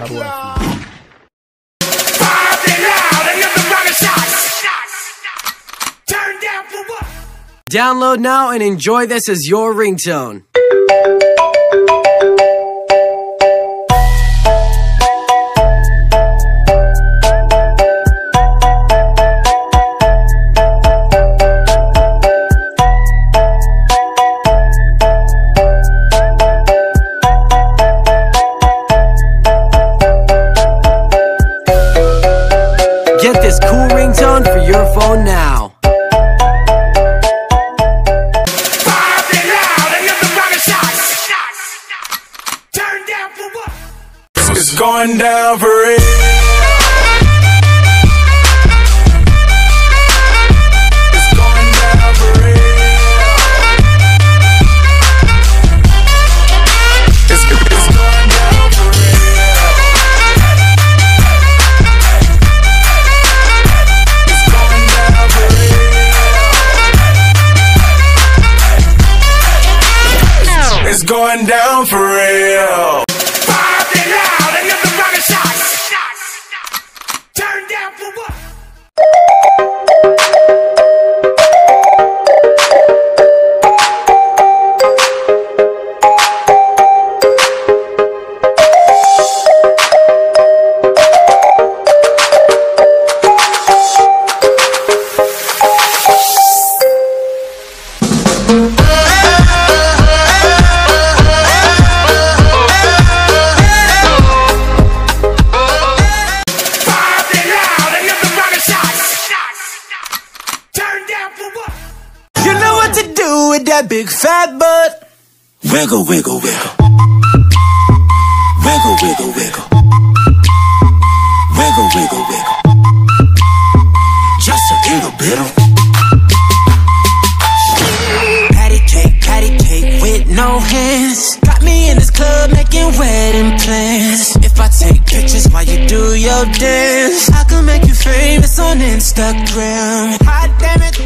How do I feel? Download now and enjoy this as your ringtone. Get this cool ringtone for your phone now. It's going down for real. It's going down for real. It's going down for real. It's going down for real. It's going down for real. That big fat butt. Wiggle, wiggle, wiggle. Wiggle, wiggle, wiggle. Wiggle, wiggle, wiggle. Just a little bit of patty cake with no hands. Got me in this club making wedding plans. If I take pictures while you do your dance, I can make you famous on Instagram. Hot damn it.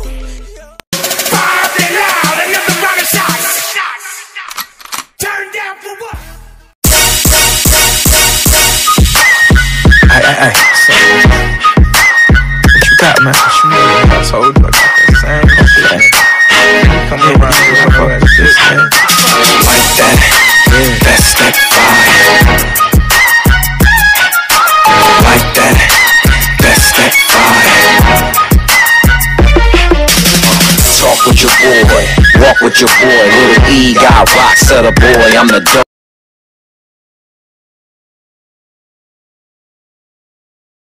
Hey, so what you got, man? What you mean? I told you I got that same shit, man. You come around with stuff like this, man. like that, yeah. That's that fire. Like that, that's that fire. Talk with your boy, walk with your boy. Little E got rocks to the boy, I'm the dope.